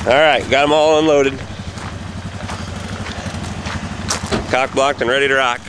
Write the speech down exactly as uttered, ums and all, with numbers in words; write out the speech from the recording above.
Alright, got them all unloaded. Cock blocked and ready to rock.